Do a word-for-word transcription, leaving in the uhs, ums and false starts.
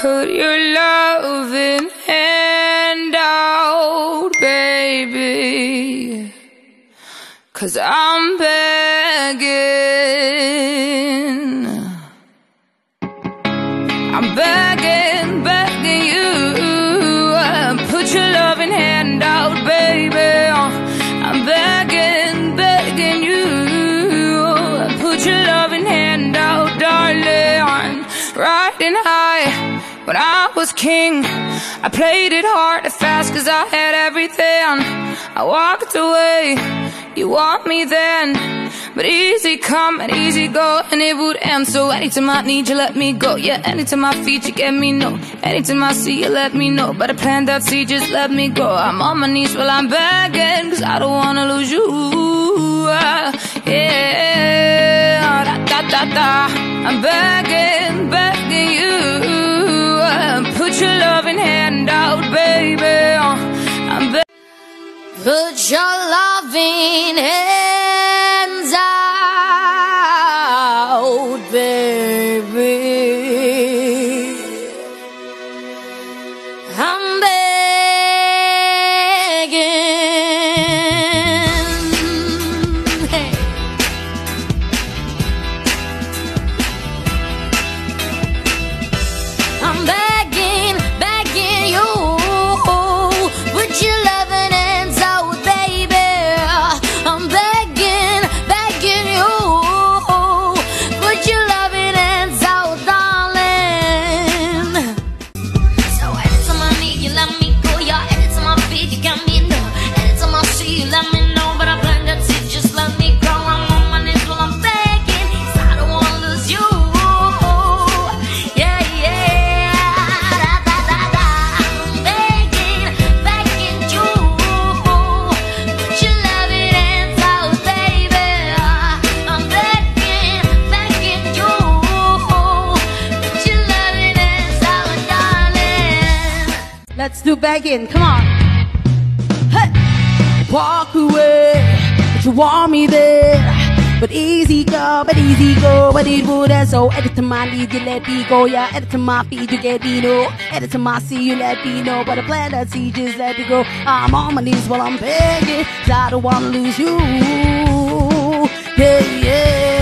put your loving hand out, baby, 'cause I'm begging, I'm begging, begging you, put your loving hand out, baby. I'm begging, begging you, put your loving hand out, darling. Riding high when I was king, I played it hard and fast 'cause I had everything. I walked away, you want me then, but easy come and easy go, and it would end. So anytime I need you, let me go. Yeah, anytime I feed you, get me no. Anytime I see you, let me know. But I plant that seed, just let me go. I'm on my knees while I'm begging, 'cause I don't wanna lose you. uh, Yeah, da da da da. I'm begging, begging you, uh, put your loving hand out, baby. I'm begging. Put your loving hands out, baby. I'm begging. Hey. I'm begging, begging you, put your loving hands out, baby. I'm begging, begging you, put your loving hands out, darling. So anytime I need you, let me go. Yeah, anytime I feed you, got me know. Anytime I see you, let me know. But I plan that seed, just let me grow. I'm on my knees while I'm begging, 'cause I don't wanna lose you. Yeah, yeah, da da da da. I'm begging, begging you, put your loving hands out, baby. I'm begging, begging you, put your loving hands out, darling. Let's do begging, come on. Hey. Walk away, but you want me there. But easy go, but easy go, but it would end. So every time I need you, let me go. Yeah, every time I feed you, get me know. Every time I see you, let me know. But I plan that see, just let me go. I'm on my knees while I'm begging, 'cause I don't wanna lose you. Yeah, yeah.